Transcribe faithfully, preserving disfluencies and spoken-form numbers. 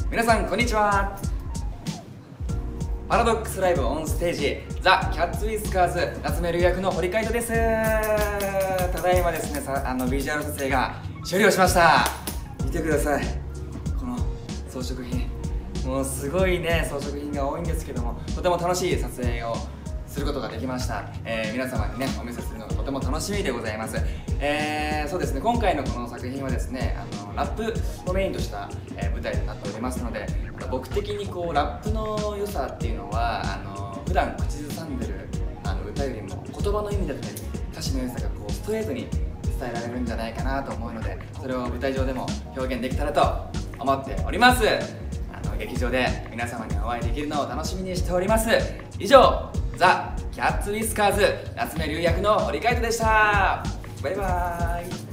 皆さんこんにちは。パラドックスライブオンステージザ・キャッツ・ウィスカーズ夏目龍役の堀海人です。ただいまですね、さあのビジュアル撮影が終了しました。見てください、この装飾品、もうすごいね装飾品が多いんですけども、とても楽しい撮影をすることができました。えー、皆様にねお見せするのがとても楽しみでございます。えー、そうですね、今回のこの作品はですね、あのラップをメインとした、えー、舞台となっておりますので、僕的にこうラップの良さっていうのはあの普段口ずさんでるあの歌よりも言葉の意味だったり歌詞の良さがこうストレートに伝えられるんじゃないかなと思うので、それを舞台上でも表現できたらと思っております。あの劇場で皆様にお会いできるのを楽しみにしております。以上、ザ・キャッツ・ウィスカーズ夏目龍役の堀海人でした。バイバーイ。